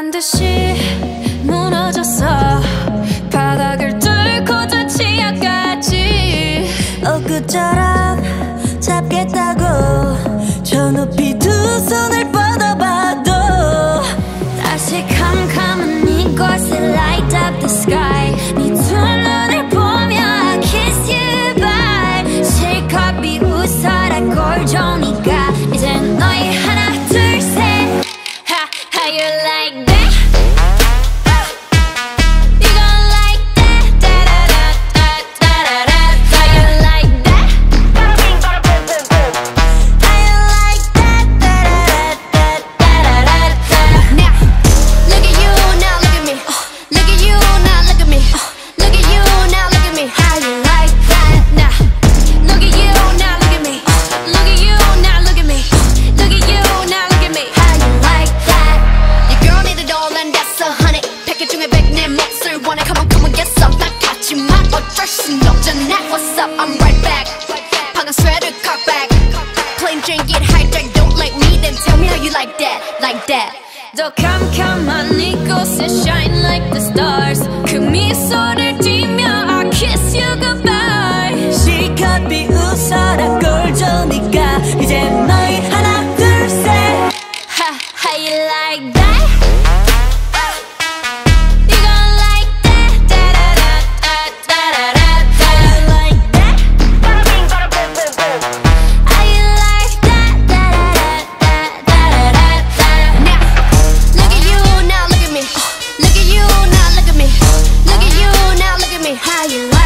듯이 무너졌어. 바닥을 뚫고 저 치아까지 엊그처럼 잡겠다고 저 높이 두 손을 뻗어봐도 다시 캄캄한 이곳에 light up the sky. 네 두 눈을 보며 I kiss you bye. 실컷 비웃어라 꼴좋으니까 이젠 너희 하나 둘 셋. How you like that? You gon' like that? Da-da-da-da-da-da-da. How you like that? How you like that? Da-da-da-da-da-da-da. Now, look at you, now look at me. Look at you, now look at me. Look at you, now look at me. How you like that? Now, look at you, now look at me. Look at you, now look at me. Look at you, now look at me. How you like that? Your girl need it all and that's 100. 100개 중에 100 내 몫을 원해. Come on, come on, get some. 난 같지만 어쩔 순 없잖아. What's up? I'm right back. 방금 sweater cock back. Plain drink it hijack. Don't like me, then tell me how you like that, like that. 더 캄캄한 이곳에 shine like the stars. 그 미소를 띠며 I kiss you goodbye. 실컷 비웃어라 꼴좋으니까 이젠 너희 하나 둘 셋. How you like that? You gon' like that? Da-da-da-da-da-da-da. How you like that? How you like that? Da-da-da-da-da-da-da. Now, look at you, now look at me. Look at you, now look at me. Look at you, now look at me. How you like